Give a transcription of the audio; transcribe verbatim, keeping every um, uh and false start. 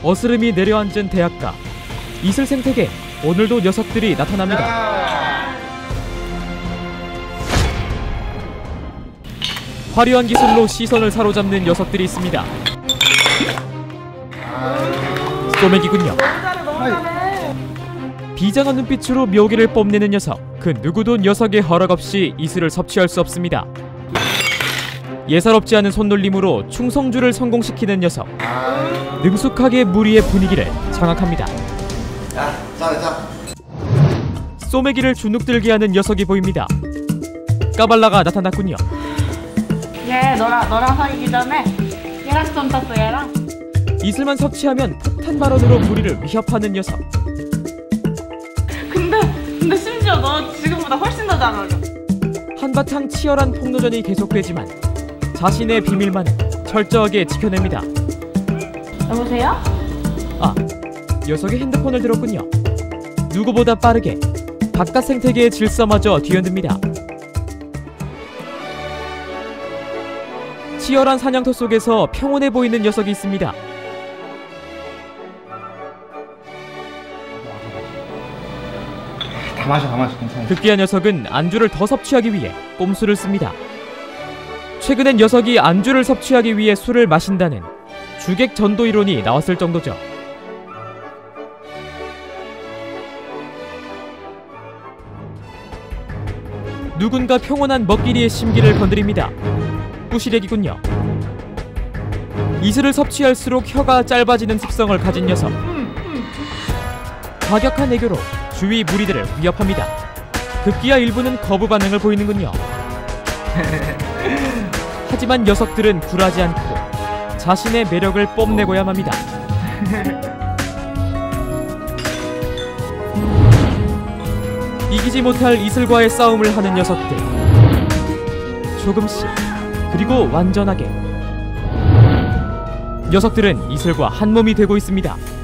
어스름이 내려앉은 대학가. 이슬 생태계, 오늘도 녀석들이 나타납니다. 화려한 기술로 시선을 사로잡는 녀석들이 있습니다. 소맥이군요. 비장한 눈빛으로 묘기를 뽐내는 녀석. 그 누구도 녀석의 허락 없이 이슬을 섭취할 수 없습니다. 예사롭지 않은 손놀림으로 충성주를 성공시키는 녀석. 능숙하게 무리의 분위기를 장악합니다. 야, 자, 자. 소매기를 주눅들게 하는 녀석이 보입니다. 까발라가 나타났군요. 얘 너랑 너랑 사귀기 전에 얘랑 좀 탔어. 얘랑. 이슬만 섭취하면 폭탄 발언으로 무리를 위협하는 녀석. 근데 근데 심지어 너 지금보다 훨씬 더 잘 어울려. 한바탕 치열한 폭로전이 계속되지만 자신의 비밀만은 철저하게 지켜냅니다. 여보세요? 아, 녀석이 핸드폰을 들었군요. 누구보다 빠르게 바깥 생태계의 질서마저 뒤흔듭니다. 치열한 사냥터 속에서 평온해 보이는 녀석이 있습니다. 다 마셔, 다 마셔, 괜찮아. 급기야 녀석은 안주를 더 섭취하기 위해 꼼수를 씁니다. 최근엔 녀석이 안주를 섭취하기 위해 술을 마신다는 주객 전도 이론이 나왔을 정도죠. 누군가 평온한 먹기리의 심기를 건드립니다. 부시래기군요. 이슬을 섭취할수록 혀가 짧아지는 습성을 가진 녀석. 과격한 애교로 주위 무리들을 위협합니다. 급기야 일부는 거부 반응을 보이는군요. 하지만 녀석들은 굴하지 않고 자신의 매력을 뽐내고야 합니다. 이기지 못할 이슬과의 싸움을 하는 녀석들. 조금씩, 그리고 완전하게 녀석들은 이슬과 한 몸이 되고 있습니다.